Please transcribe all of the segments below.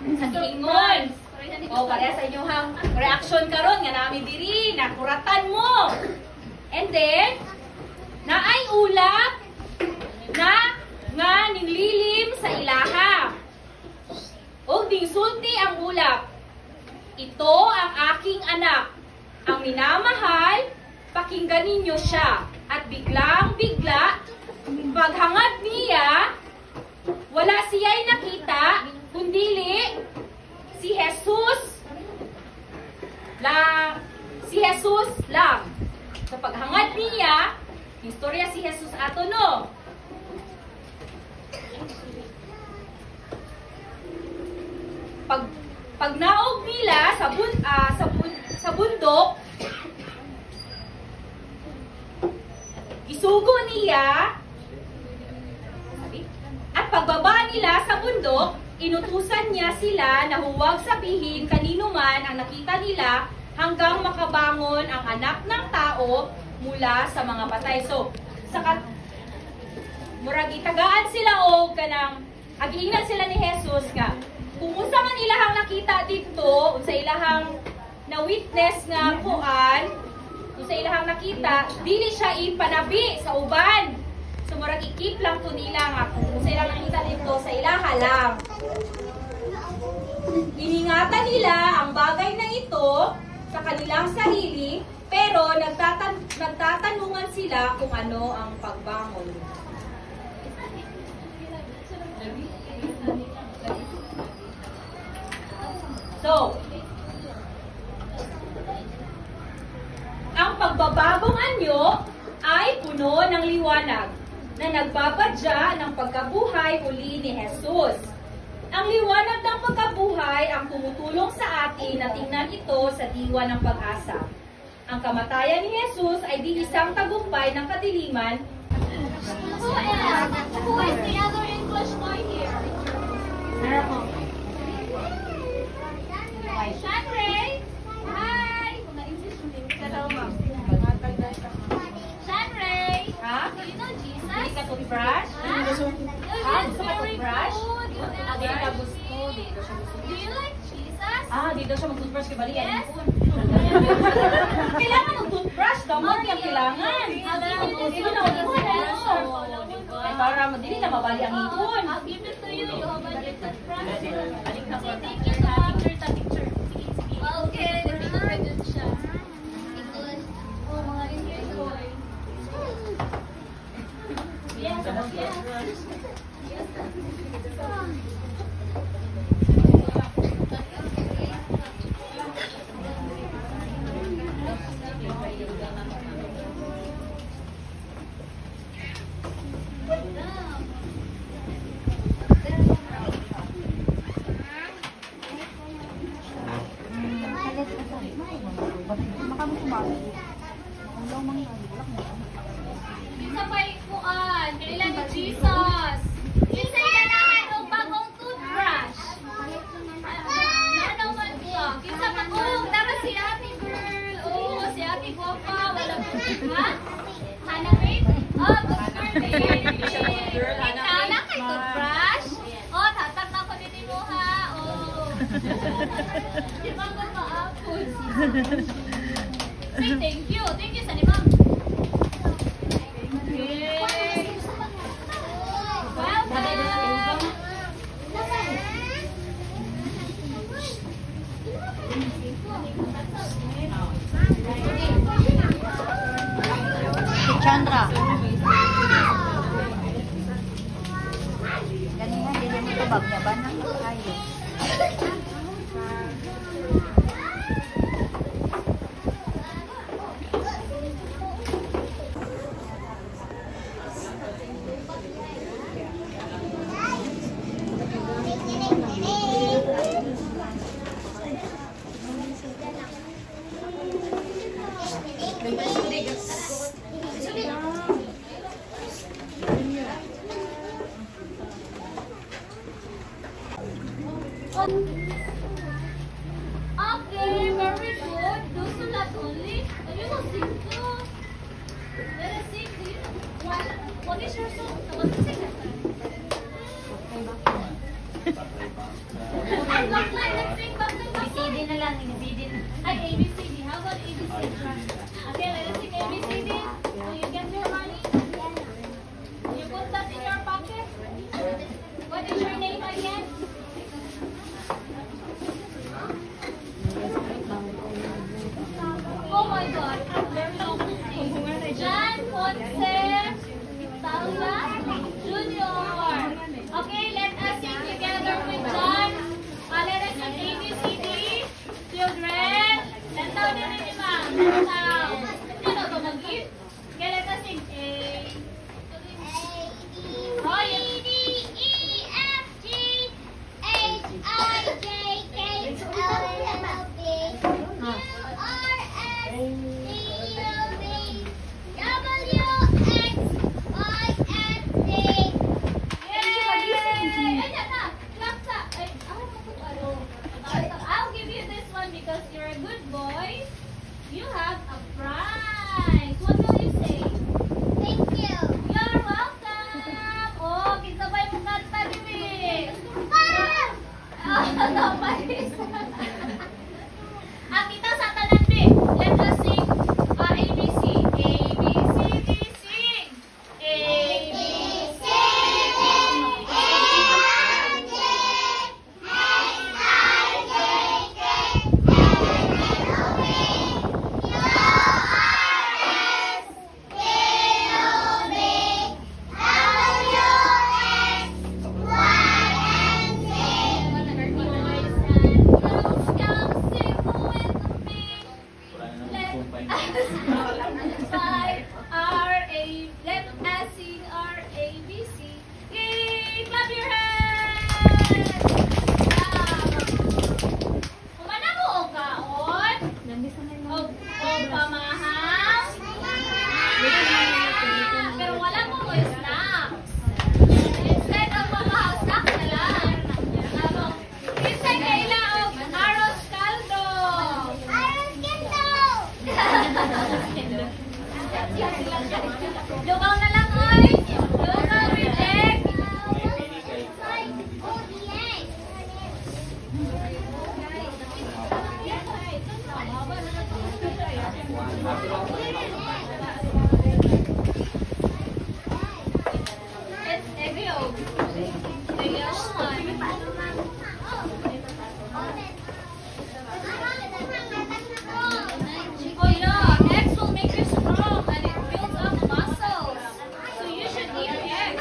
Sa giingon. O, pareha sa inyong reaction karon nga namin diri, nakuratan mo. And then, naay ulap nga nililim sa ilaha. O, dingsulti ang ulap. Ito ang aking anak, ang minamahal, pakinggan ninyo siya. At biglang-bigla, paghangad niya, wala siya'y nakita, kundili si Jesus lang. Sa paghangad niya, istorya si Jesus ato no. Pag naog nila sa bundok, gisugo niya, at pagbaba nila sa bundok, inutusan niya sila na huwag sabihin kanino man ang nakita nila hanggang makabangon ang anak ng tao mula sa mga patay. So, murag itagaan sila o kanang agiingnan sila ni Jesus nga kung unsa man ilahang nakita dito, unsa ilahang na-witness nga kuan, unsa ilahang nakita, dili siya ipanabi sa uban. So, murag i-keep lang to nila nga kung unsa ilang nakita dito sa ilaha lang. Iningatan nila ang bagay na ito sa kanilang sarili, pero nagtatanungan sila kung ano ang pagbangon. So, ang pagbabagong anyo ay puno ng liwanag na nagbabadya ng pagkabuhay uli ni Jesus. Ang liwanag ng pagkabuhay ang tumutulong sa atin na tingnan ito sa diwa ng pag-asa. Ang kamatayan ni Jesus ay di isang tagumpay ng kadiliman. Who is the other English boy here? Shanray! Hi! Shanray! Ha? Do you know Jesus? Hindi ka toothbrush? Huh? Gusto ka toothbrush? Hindi ka gusto. Do you like Jesus? Dito siya mag-toothbrush kay Bali. Yes. Kailangan mag-toothbrush. Damot yung kailangan. Dito na ay para madili na mabali ang ipon. I'll give it to you. You have a different brush. Say thank you to picture. Okay, nag-picture siya. Oh, mga English boy. Yes, yes. Isa pa ikuan, kailan ni Jesus. Isa ganahan og bagong toothbrush. Ano man siya? Isa pa tara si ate girl. Oh, si ate guwapa, wala mo. Ha? Hana Rain? Oh, good girl. Hana kay toothbrush? Oh, tatak na ko din mo ha. Oh. Di ba ko maapos? Say thank you. Thank you sa ni ma'am. Chandra. Ganyan din yung tubag niya ba nang kayo. Okay, very good. Do sulat only. And you will sing too. Let us sing. Do you know what is your song? What's the sing? At kita sa tanan B. Let us sing ABC. ABC, sing. ABC. Let us sing our ABC. Yay! Clap your hands! Kumana mo o kaon? O pamahang? Pero wala mo mo snacks. Instead of pamahang, snacks na lang. Instead kaila o arroz caldo. Lugaw na lang, oy! Lugaw, reject! It's egg yolk. The yellow one. Oh yeah, eggs will make you strong and it builds up muscles. So you should eat eggs.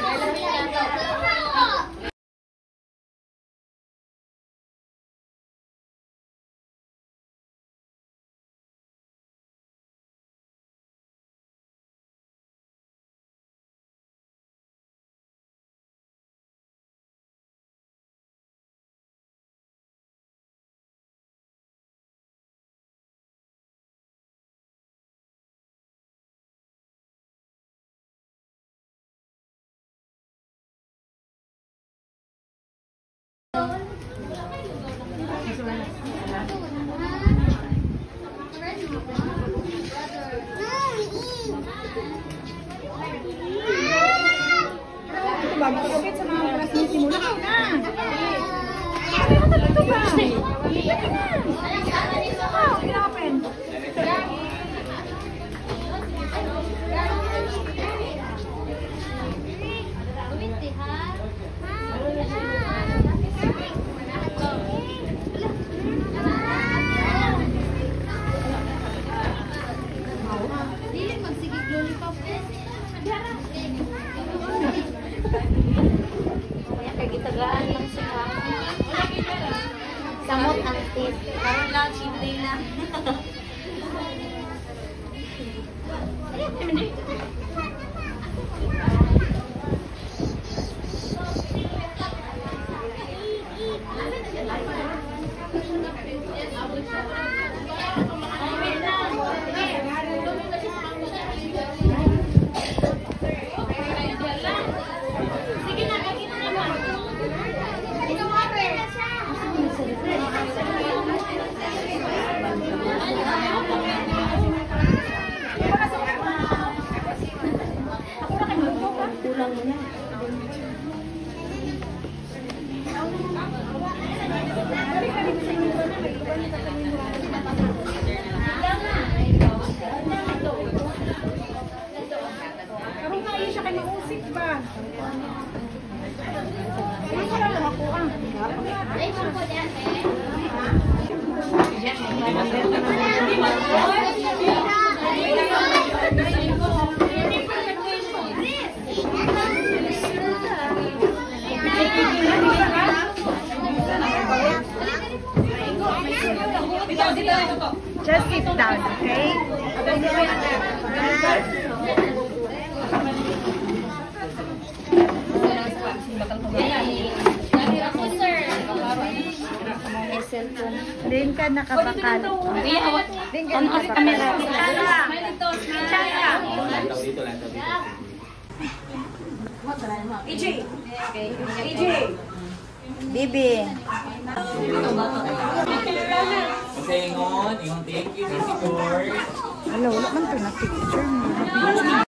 Bakit sa mga oras ni simula ka na? Sabi ko dito ba? Sige na. Sige na, open. Dili magsigig lollipop. Kagitagaan lang siya. Samot ang tis. Karon lang cheat day na. Sige na, pakita naman. Ito mo, Kulang mo na. Karong na siya kay mausik ba? Hindi ko lang makuha. ay, po dyan, Just sit down, okay? Din ka nakabakal. Din ka nakabakal. EJ! EJ! Bibi. Kasi ingon, thank you, Sisi George. Hello, wala man to na picture mo.